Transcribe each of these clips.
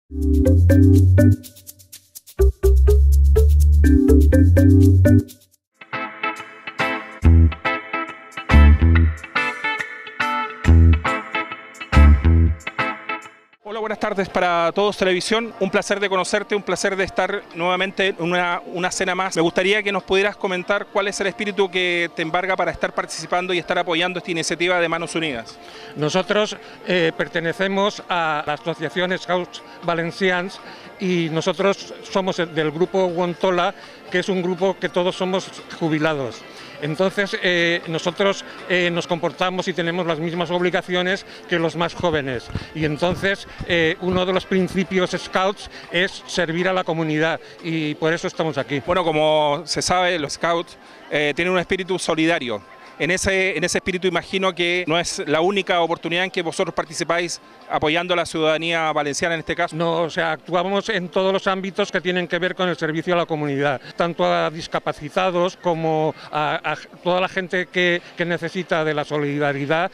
Hola, buenas tardes para todos Televisión, un placer de conocerte, un placer de estar nuevamente en una cena más. Me gustaría que nos pudieras comentar cuál es el espíritu que te embarga para estar participando y estar apoyando esta iniciativa de Manos Unidas. Nosotros pertenecemos a la Asociación Scouts Valencians y nosotros somos del grupo Wontola, que es un grupo que todos somos jubilados. Entonces nosotros nos comportamos y tenemos las mismas obligaciones que los más jóvenes, y entonces uno de los principios Scouts es servir a la comunidad, y por eso estamos aquí. Bueno, como se sabe, los Scouts tienen un espíritu solidario. En ese espíritu imagino que no es la única oportunidad en que vosotros participáis apoyando a la ciudadanía valenciana en este caso. No, o sea, actuamos en todos los ámbitos que tienen que ver con el servicio a la comunidad, tanto a discapacitados como a toda la gente que necesita de la solidaridad,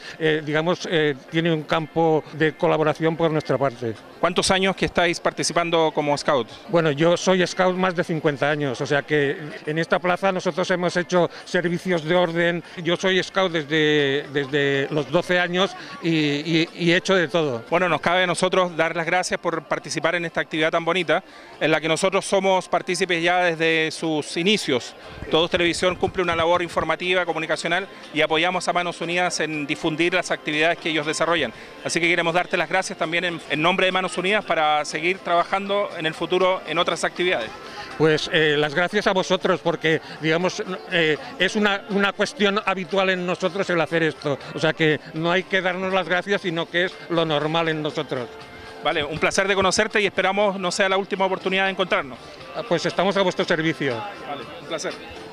tiene un campo de colaboración por nuestra parte. ¿Cuántos años que estáis participando como Scout? Bueno, yo soy Scout más de 50 años, o sea que en esta plaza nosotros hemos hecho servicios de orden. Yo soy Scout desde los 12 años y he hecho de todo. Bueno, nos cabe a nosotros dar las gracias por participar en esta actividad tan bonita, en la que nosotros somos partícipes ya desde sus inicios. Todos Televisión cumple una labor informativa, comunicacional, y apoyamos a Manos Unidas en difundir las actividades que ellos desarrollan. Así que queremos darte las gracias también en nombre de Manos Unidas para seguir trabajando en el futuro en otras actividades. Pues las gracias a vosotros, porque digamos es una cuestión habitual en nosotros el hacer esto, o sea que no hay que darnos las gracias, sino que es lo normal en nosotros. Vale, un placer de conocerte y esperamos no sea la última oportunidad de encontrarnos. Pues estamos a vuestro servicio. Vale, un placer.